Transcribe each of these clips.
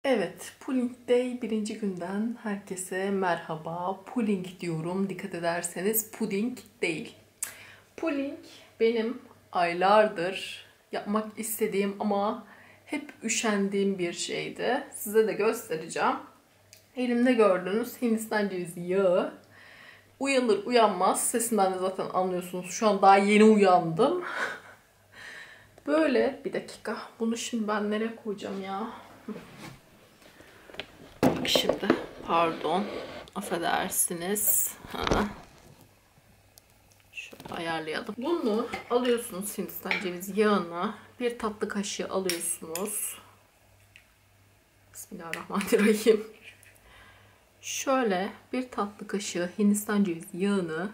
Evet, Puding Day birinci günden herkese merhaba. Puding diyorum, dikkat ederseniz puding değil. Puding benim aylardır yapmak istediğim ama hep üşendiğim bir şeydi. Size de göstereceğim. Elimde gördüğünüz Hindistan cevizi yağı. Uyanır uyanmaz, sesinden de zaten anlıyorsunuz. Şu an daha yeni uyandım. Böyle, bir dakika. Bunu şimdi ben nereye koyacağım ya? Şimdi pardon, affedersiniz. Şöyle ayarlayalım. Bunu alıyorsunuz, Hindistan cevizi yağını bir tatlı kaşığı alıyorsunuz. Bismillahirrahmanirrahim. Şöyle bir tatlı kaşığı Hindistan cevizi yağını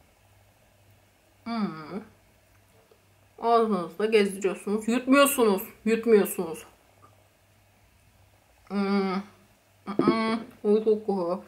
ağzınızda gezdiriyorsunuz. Yutmuyorsunuz. Yutmuyorsunuz. Koku.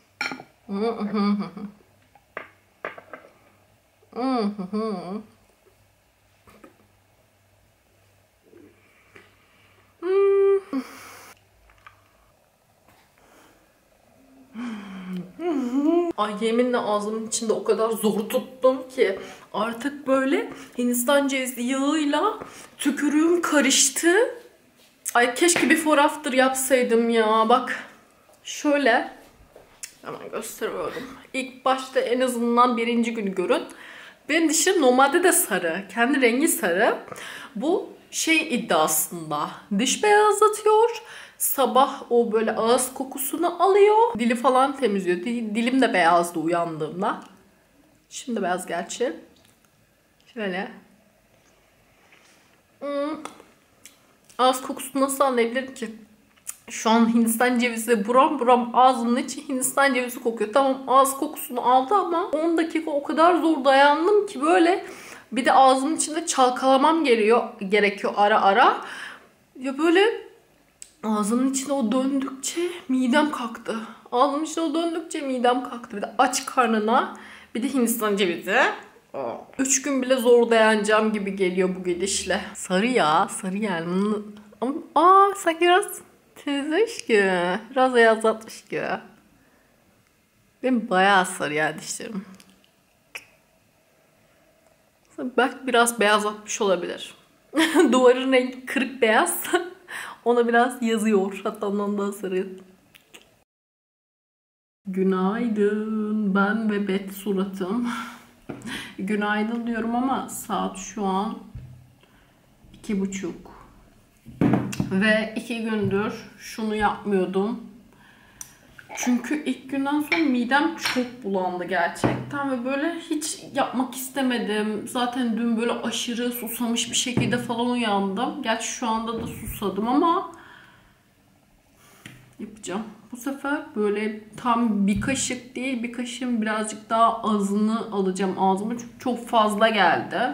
Ay yeminle ağzımın içinde o kadar zor tuttum ki artık böyle Hindistan cevizi yağıyla tükürüğüm karıştı. Ay keşke before after yapsaydım ya. Bak şöyle hemen gösteriyorum. İlk başta en azından birinci günü görün. Benim dişim normalde de sarı. Kendi rengi sarı. Bu şey iddiasında diş beyazlatıyor. Sabah o böyle ağız kokusunu alıyor. Dili falan temizliyor. Dilim de beyazdı uyandığımda. Şimdi beyaz gerçi. Şöyle. Ağız kokusunu nasıl anlayabilirim ki? Şu an Hindistan cevizi buram buram ağzımın içi Hindistan cevizi kokuyor. Tamam ağız kokusunu aldı ama 10 dakika o kadar zor dayandım ki böyle bir de ağzımın içinde çalkalamam gerekiyor ara ara. Ya böyle ağzımın içinde o döndükçe midem kalktı. Ağzımın içinde o döndükçe midem kalktı. Bir de aç karnına bir de Hindistan cevizi. 3 gün bile zor dayanacağım gibi geliyor bu gidişle. Sarı ya, sarı yani. Ama sanki biraz temizlemiş ki. Biraz beyazlatmış ki. Benim bayağı sarı ya dişlerim. Belki biraz beyazlatmış olabilir. Duvarın rengi kırık beyaz. Ona biraz yazıyor. Hatta ondan daha sarı. Günaydın. Ben ve bet suratım. Günaydın diyorum ama saat şu an 2:30. Ve 2 gündür şunu yapmıyordum. Çünkü ilk günden sonra midem çok bulandı gerçekten ve böyle hiç yapmak istemedim. Zaten dün böyle aşırı susamış bir şekilde falan uyandım. Gerçi şu anda da susadım ama yapacağım. Bu sefer böyle tam bir kaşık değil, bir kaşığın birazcık daha azını alacağım ağzıma çünkü çok fazla geldi.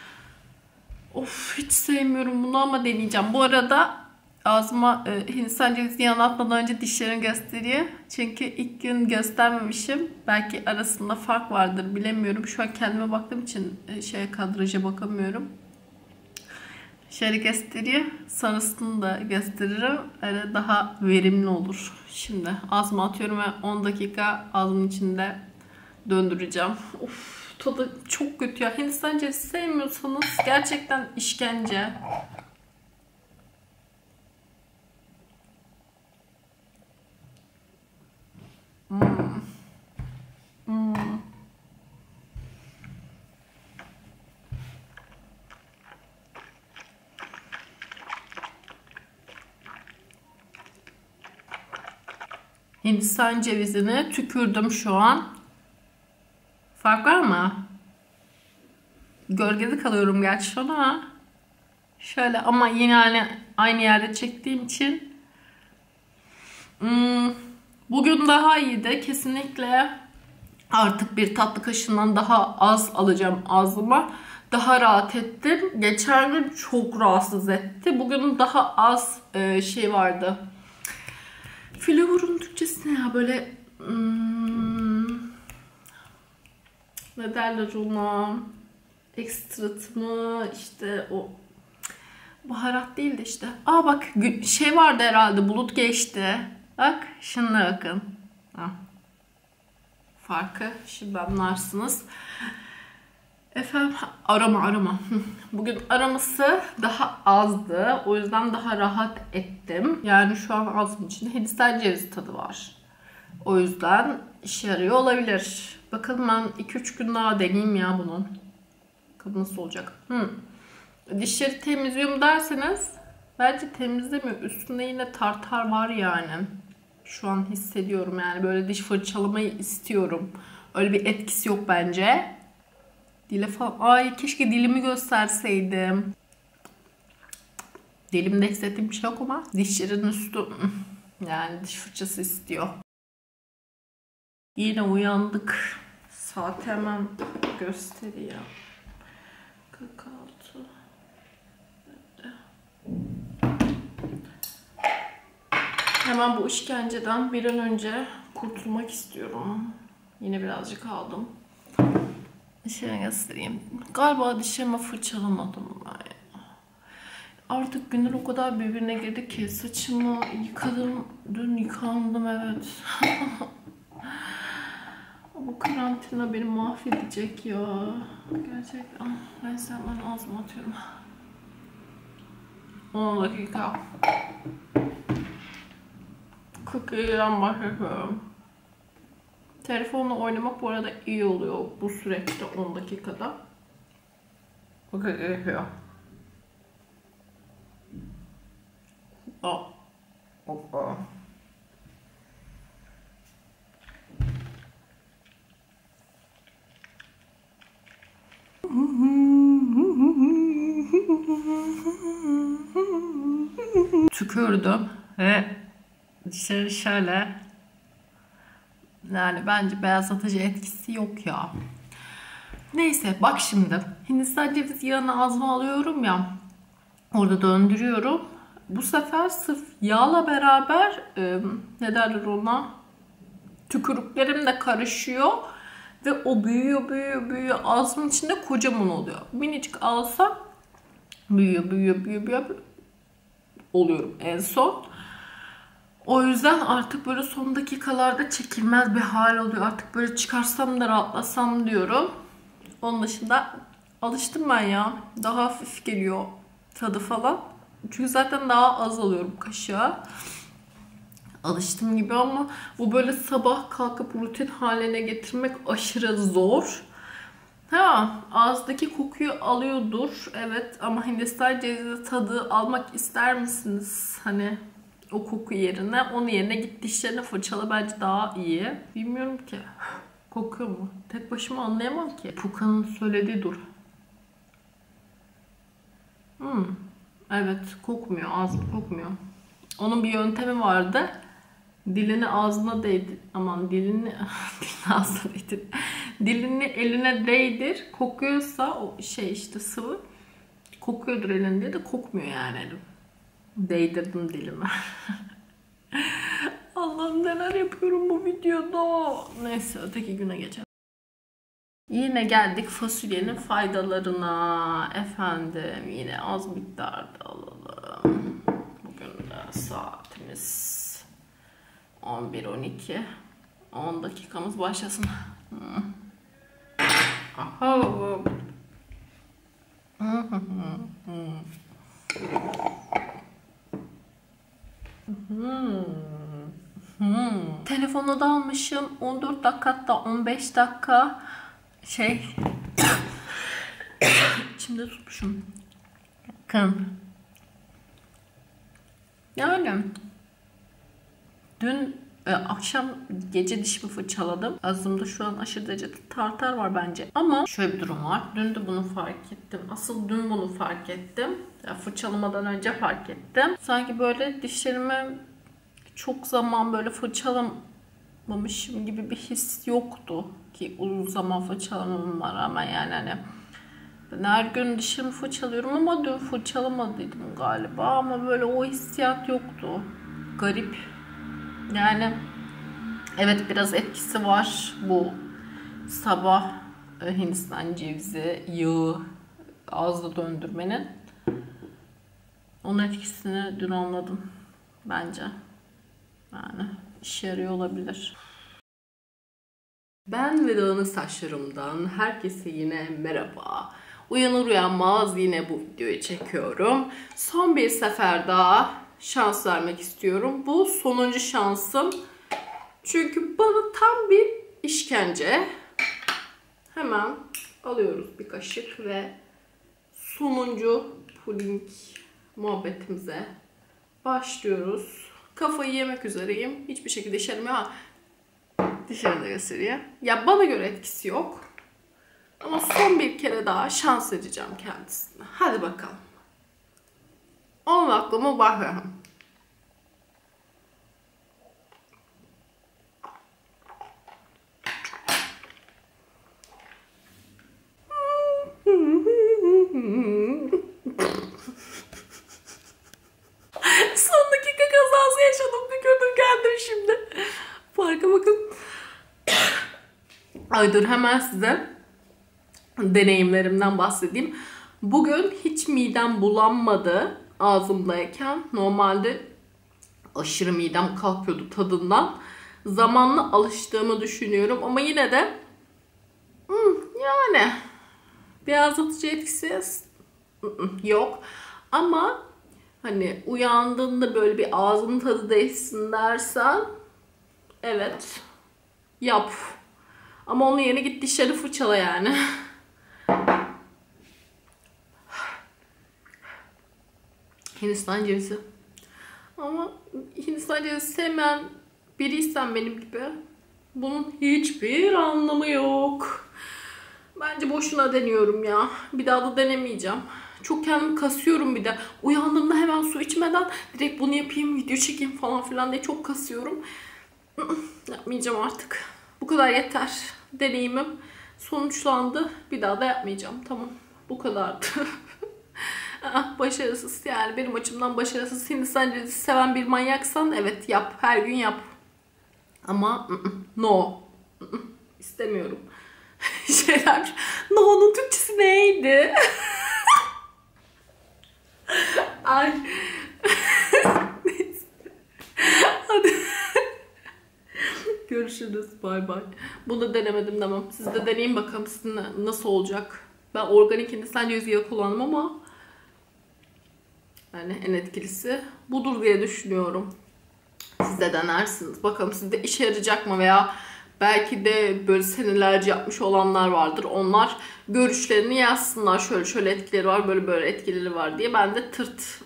Of hiç sevmiyorum bunu ama deneyeceğim. Bu arada ağzıma Hindistan cevizi yağını atmadan önce dişlerimi göstereyim. Çünkü ilk gün göstermemişim. Belki arasında fark vardır bilemiyorum. Şu an kendime baktığım için kadraja bakamıyorum. Şöyle göstereyim. Sonrasını da gösteririm. Öyle daha verimli olur. Şimdi ağzıma atıyorum ve 10 dakika ağzımın içinde döndüreceğim. Of tadı çok kötü ya. Hindistan cevizi sevmiyorsanız gerçekten işkence. Hindistan cevizini tükürdüm şu an. Fark var mı? Gölgede kalıyorum gerçi şu an ama şöyle ama yine aynı yerde çektiğim için bugün daha iyiydi. Kesinlikle artık bir tatlı kaşığından daha az alacağım ağzıma. Daha rahat ettim. Geçen gün çok rahatsız etti. Bugün daha az şey vardı. Flavor'un Türkçesi ne ya? Böyle ne derler ona? Ekstrat mı? İşte o Baharat değil de işte. Aa bak şey vardı herhalde, bulut geçti. Bak şuna bakın. Ha. Farkı şimdi anlarsınız. Efendim arama. Bugün araması daha azdı. O yüzden daha rahat ettim. Yani şu an ağzımın içinde Hindistan cevizi tadı var. O yüzden işe yarıyor olabilir. Bakalım ben 2-3 gün daha deneyeyim ya bunun. Bakalım nasıl olacak. Dişleri temizliyorum derseniz bence temizlemiyor. Üstünde yine tartar var yani. Şu an hissediyorum yani, böyle diş fırçalamayı istiyorum. Öyle bir etkisi yok bence. Dile falan. Ay keşke dilimi gösterseydim. Dilimde hissettiğim bir şey yok ama dişlerin üstü yani diş fırçası istiyor. Yine uyandık. Saat hemen gösteriyor. 46. Hemen bu işkenceden bir an önce kurtulmak istiyorum. Yine birazcık aldım. Şöyle göstereyim. Galiba dişlerimi fırçalamadım ben. Artık günler o kadar birbirine girdi ki saçımı yıkadım. Dün yıkandım, evet. Bu karantina beni mahvedecek ya. Gerçekten. Neyse ben ağzıma atıyorum. 10 dakika. Cookie'den başlıyorum. Telefonla oynamak bu arada iyi oluyor bu süreçte 10 dakikada. Cookie gerekiyor. Hoppa. Tükürdüm ve dışarı şöyle, yani bence beyazlatıcı etkisi yok ya. Neyse bak şimdi Hindistan cevizi yağını ağzıma alıyorum ya, orada döndürüyorum. Bu sefer sırf yağla beraber ne derler ona, tükürüklerim de karışıyor ve o büyüyor ağzımın içinde kocaman oluyor. Minicik alsam büyüyor oluyorum en son. O yüzden artık böyle son dakikalarda çekilmez bir hal oluyor. Artık böyle çıkarsam da rahatlasam diyorum. Onun dışında alıştım ben ya. Daha hafif geliyor tadı falan. Çünkü zaten daha az alıyorum kaşığa. Alıştım gibi ama bu böyle sabah kalkıp rutin haline getirmek aşırı zor. Ha, ağızdaki kokuyu alıyordur. Evet ama Hindistan cevizi tadı almak ister misiniz? Hani o koku yerine, onun yerine git dişlerini fırçala, bence daha iyi. Bilmiyorum ki. Kokuyor mu? Tek başıma anlayamam ki. Puka'nın söylediği dur. Evet, kokmuyor. Ağzım kokmuyor. Onun bir yöntemi vardı. Dilini ağzına değdir. Aman dilini ağzına değdir. Dilini eline değdir. Kokuyorsa o şey işte sıvı. Kokuyordur elinde de kokmuyor yani elim. Değdirdim dilime. Allah'ım neler yapıyorum bu videoda. Neyse öteki güne geçelim. Yine geldik fasulyenin faydalarına. Efendim yine az miktarda alalım. Bugün de saatimiz 11-12. 10 dakikamız başlasın. Aha. Telefonu da almışım. 14 dakika hatta 15 dakika içimde tutmuşum. Bakın. Yani dün akşam gece dişimi fırçaladım. Ağzımda şu an aşırı derecede tartar var bence. Ama şöyle bir durum var. Dün de bunu fark ettim. Asıl dün bunu fark ettim. Yani fırçalamadan önce fark ettim. Sanki böyle dişlerimi çok zaman böyle fırçalamamışım gibi bir his yoktu. Ki uzun zaman fırçalamama rağmen yani hani ben her gün dişimi fırçalıyorum ama dün fırçalamadıydım galiba. Ama böyle o hissiyat yoktu. Garip. Yani evet biraz etkisi var bu sabah Hindistan cevizi yağı ağızda döndürmenin. Onun etkisini dün anladım bence. Yani işe yarıyor olabilir. Ben ve dağınık saçlarımdan herkese yine merhaba. Uyanır uyanmaz yine bu videoyu çekiyorum. Son bir sefer daha şans vermek istiyorum. Bu sonuncu şansım. Çünkü bana tam bir işkence. Hemen alıyoruz bir kaşık ve sonuncu puding muhabbetimize başlıyoruz. Kafayı yemek üzereyim. Hiçbir şekilde işe yaramıyor ama dışarıda göstereyim. Ya bana göre etkisi yok. Ama son bir kere daha şans edeceğim kendisine. Hadi bakalım. 10 dakikamı bakıyorum. Son dakika kazası yaşadım. Tükürdüm kendim şimdi. Farka bakın. Ay dur hemen size deneyimlerimden bahsedeyim. Bugün hiç midem bulanmadı ağzımdayken. Normalde aşırı midem kalkıyordu tadından. Zamanla alıştığımı düşünüyorum ama yine de yani beyazlatıcı etkisi yok. Ama hani uyandığında böyle bir ağzının tadı değişsin dersen evet yap. Ama onun yerine git dişleri fırçala yani. Hindistan cevizi. Ama Hindistan cevizi sevmeyen biriysen benim gibi bunun hiçbir anlamı yok. Bence boşuna deniyorum ya. Bir daha da denemeyeceğim. Çok kendimi kasıyorum bir de. Uyandığımda hemen su içmeden direkt bunu yapayım, video çekeyim falan filan diye çok kasıyorum. Yapmayacağım artık. Bu kadar yeter. Deneyimim sonuçlandı. Bir daha da yapmayacağım. Tamam. Bu kadardı. Başarısız. Yani benim açımdan başarısız. Hindistan cevizi seven bir manyaksan evet yap. Her gün yap. Ama no. İstemiyorum. Şeyler. No'nun Türkçesi neydi? Ay. Neyse. Hadi. Görüşürüz. Bay bay. Bunu denemedim demem. Siz de deneyin bakalım sizin nasıl olacak. Ben organik Hindistan cevizi yağı kullandım ama yani en etkilisi budur diye düşünüyorum. Siz de denersiniz. Bakalım sizde işe yarayacak mı veya belki de böyle senelerce yapmış olanlar vardır. Onlar görüşlerini yazsınlar. Şöyle şöyle etkileri var, böyle böyle etkileri var diye. Ben de tırt.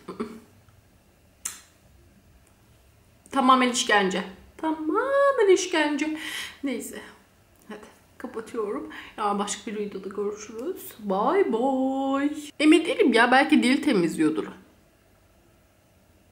Tamamen işkence. Tamamen işkence. Neyse. Hadi kapatıyorum. Ya başka bir videoda görüşürüz. Bye bye. Emin değilim ya, belki dil temizliyordur.